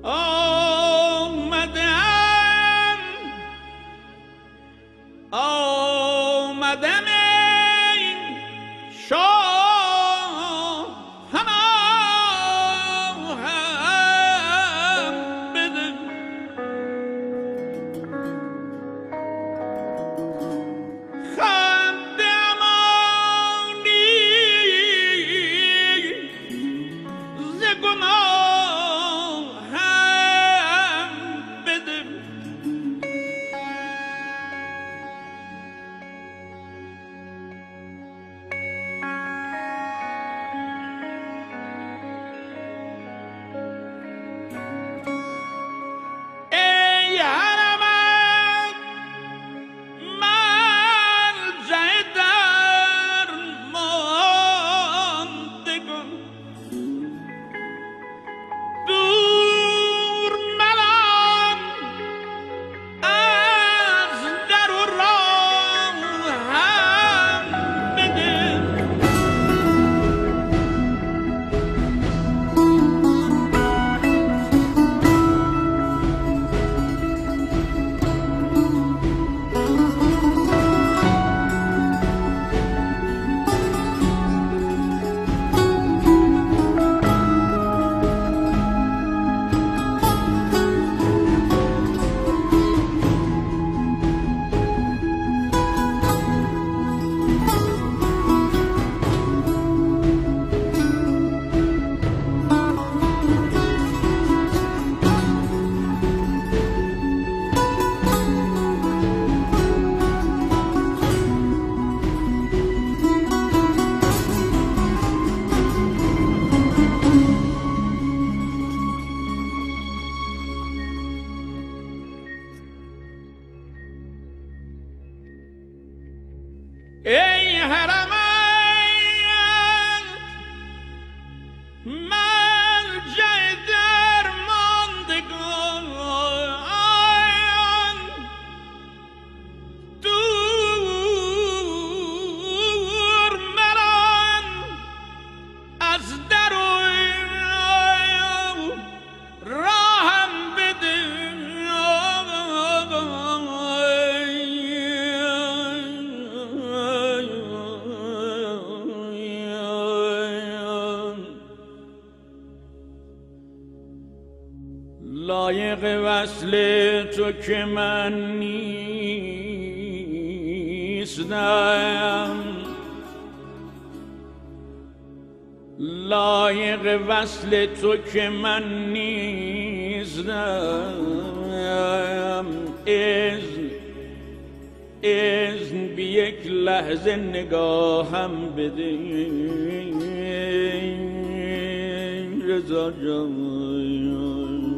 آمدم ای شاه پناهم بده خند امانی ز گناهم بده ای حرمت ملجأ درماندگان دور ملان از در و راهم بده ای حرمت ملجأ درماندگان دور مران از در و راهم بده لایق وصل تو که من نیستم لایق وصل تو که من نیستم اذن بی یک لحظه نگاهم بده رضا جان